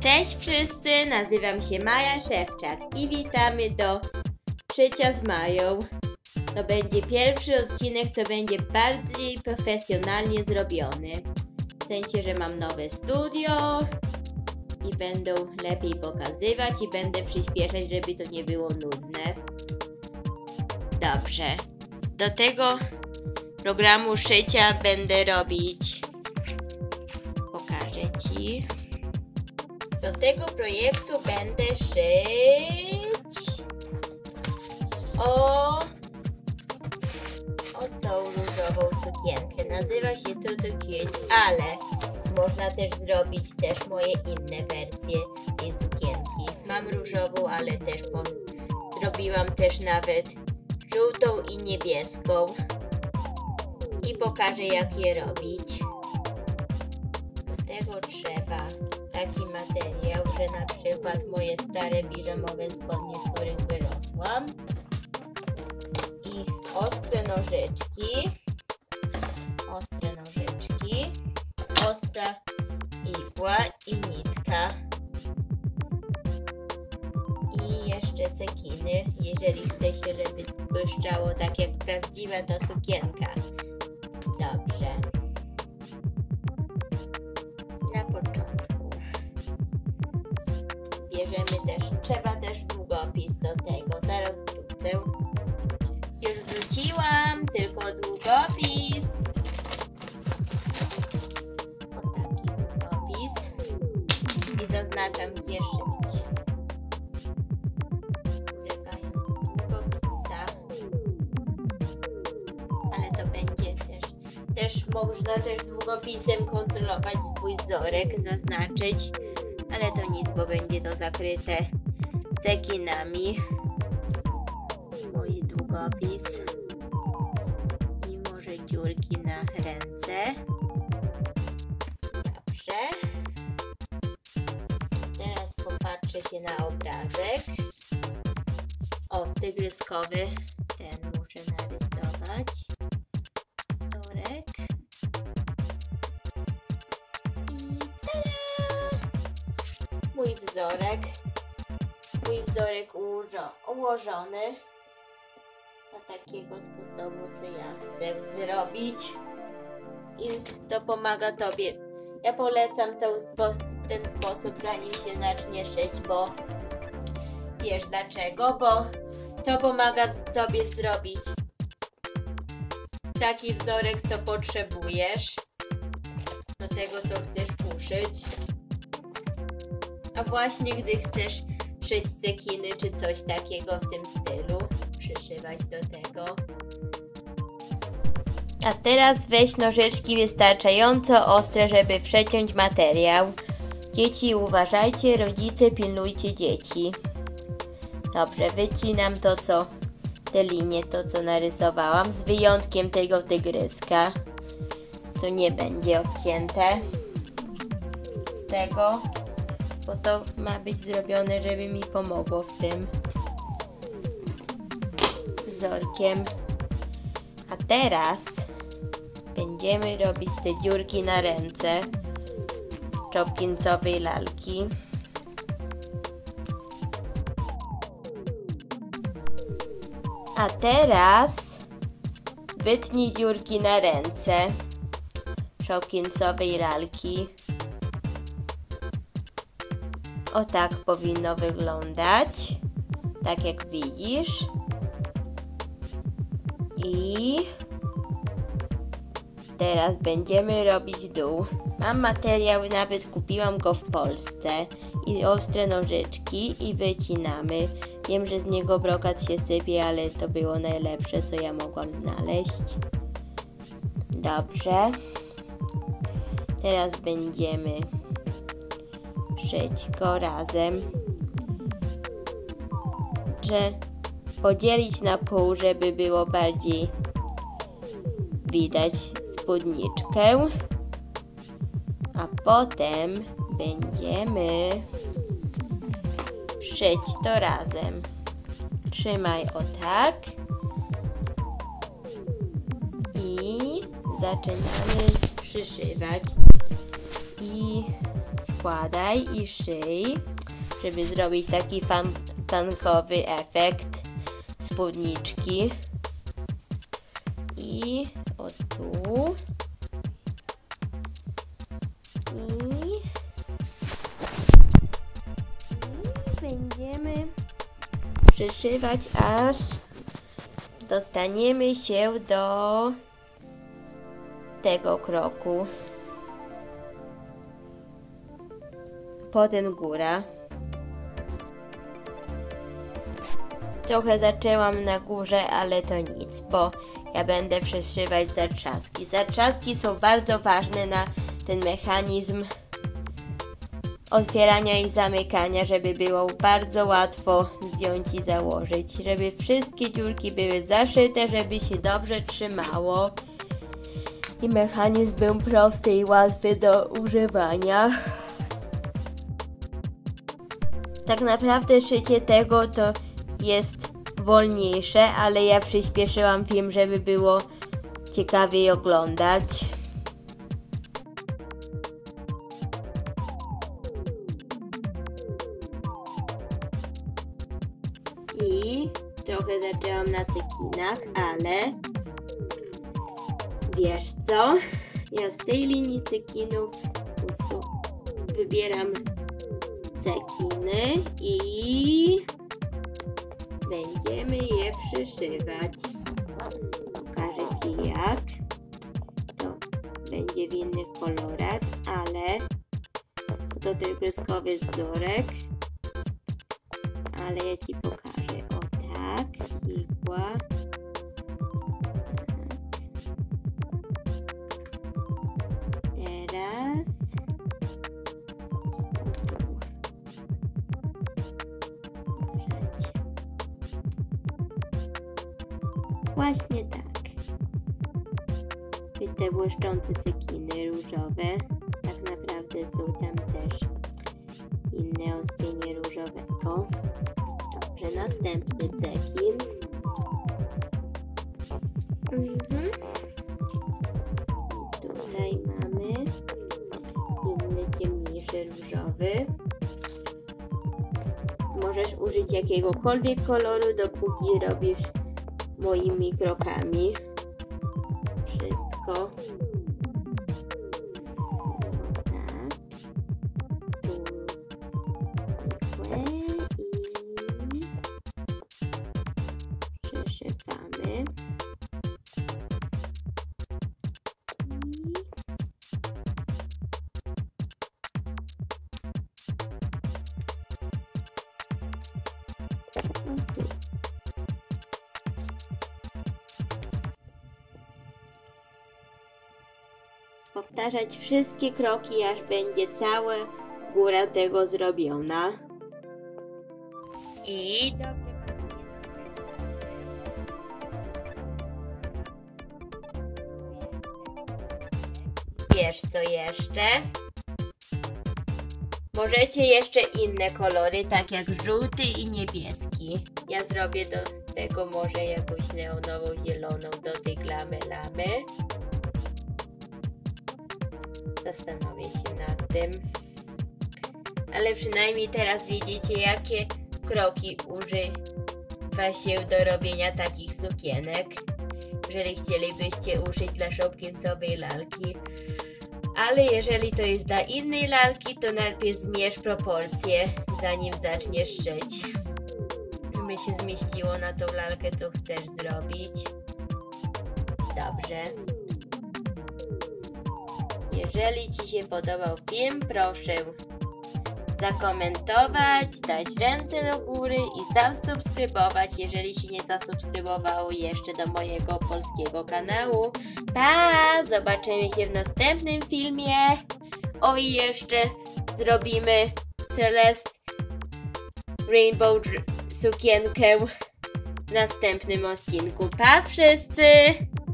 Cześć wszyscy, nazywam się Maja Szewczak i witamy do Szycia z Mają. To będzie pierwszy odcinek, co będzie bardziej profesjonalnie zrobiony. W sensie, że mam nowe studio i będą lepiej pokazywać i będę przyspieszać, żeby to nie było nudne. Dobrze. Do tego programu szycia będę robić... Pokażę Ci. Do tego projektu będę szyć tą różową sukienkę. Nazywa się Tutu Cute, ale można też zrobić moje inne wersje tej sukienki. Mam różową, ale też zrobiłam też nawet żółtą i niebieską. I pokażę, jak je robić. Do tego trzeba taki materiał, że na przykład moje stare piżamowe spodnie, z których wyrosłam, i ostre nożyczki, ostra igła i nitka i jeszcze cekiny, jeżeli chce się, żeby błyszczało tak jak prawdziwa ta sukienka. Dobrze. Na początku trzeba też długopis do tego, zaraz wrócę. Już wróciłam, tylko długopis. O, taki długopis. I zaznaczam, gdzie szyć. Używając długopisa. Ale to będzie też można też długopisem kontrolować swój wzorek, zaznaczyć. Ale to nic, bo będzie to zakryte cekinami. Mój długopis. I może dziurki na ręce. Dobrze. Teraz popatrzę się na obrazek. O, tygryskowy. Ten muszę narysować. Wzorek. I tada! Mój wzorek ułożony na takiego sposobu, co ja chcę zrobić, i to pomaga Tobie. Ja polecam ten sposób, zanim się zacznie szyć, bo wiesz dlaczego? Bo to pomaga Tobie zrobić taki wzorek, co potrzebujesz do tego, co chcesz uszyć. A właśnie gdy chcesz szyć cekiny czy coś takiego w tym stylu, przyszywać do tego. A teraz weź nożyczki wystarczająco ostre, żeby przeciąć materiał. Dzieci, uważajcie, rodzice, pilnujcie dzieci. Dobrze, wycinam te linie, co narysowałam, z wyjątkiem tego tygryska, co nie będzie obcięte z tego. Bo to ma być zrobione, żeby mi pomogło w tym wzorkiem. A teraz będziemy robić te dziurki na ręce Chopkinsowej lalki. A teraz wytnij dziurki na ręce Chopkinsowej lalki. O, tak powinno wyglądać, tak jak widzisz. I teraz będziemy robić dół. Mam materiał, nawet kupiłam go w Polsce. I ostre nożyczki i wycinamy. Wiem, że z niego brokat się sypie, ale to było najlepsze, co ja mogłam znaleźć. Dobrze. Teraz będziemy szyć go razem, że podzielić na pół, żeby było bardziej widać spódniczkę, a potem będziemy szyć to razem. Trzymaj o tak i zaczynamy przyszywać i przykładaj i szyj, żeby zrobić taki fankowy efekt spódniczki. I o tu. I będziemy przyszywać, aż dostaniemy się do tego kroku. Potem góra. Trochę zaczęłam na górze, ale to nic, bo ja będę przyszywać zatrzaski. Zatrzaski są bardzo ważne na ten mechanizm otwierania i zamykania, żeby było bardzo łatwo zdjąć i założyć, żeby wszystkie dziurki były zaszyte, żeby się dobrze trzymało i mechanizm był prosty i łatwy do używania. Tak naprawdę szycie tego to jest wolniejsze, ale ja przyspieszyłam film, żeby było ciekawiej oglądać. I trochę zaczęłam na cekinach, ale wiesz co? Ja z tej linii cekinów po prostu wybieram cekiny i będziemy je przyszywać. Pokażę Ci jak. To będzie w innych kolorach, ale to tygryskowy wzorek. Ale ja Ci pokażę. O tak, igła. Teraz właśnie tak. I te błyszczące cekiny różowe, tak naprawdę są tam też inne odcienie różowego. Dobrze, następny cekin. Tutaj mamy inny, ciemniejszy różowy. Możesz użyć jakiegokolwiek koloru, dopóki robisz moimi krokami. Wszystko. No tak. Tu i przyszywamy. Powtarzać wszystkie kroki, aż będzie cała góra tego zrobiona. I wiesz co jeszcze? Możecie jeszcze inne kolory, tak jak żółty i niebieski. Ja zrobię do tego może jakąś neonową zieloną do tej lamy. Zastanowię się nad tym. Ale przynajmniej teraz widzicie, jakie kroki używa się do robienia takich sukienek. Jeżeli chcielibyście uszyć dla shopkinsowej lalki. Ale jeżeli to jest dla innej lalki, to najpierw zmierz proporcje, zanim zaczniesz szyć. Żeby się zmieściło na tą lalkę, co chcesz zrobić. Dobrze. Jeżeli Ci się podobał film, proszę zakomentować, dać ręce do góry i zasubskrybować, jeżeli się nie zasubskrybowało jeszcze do mojego polskiego kanału. Pa! Zobaczymy się w następnym filmie. O i jeszcze zrobimy Celeste Rainbow sukienkę w następnym odcinku. Pa wszyscy!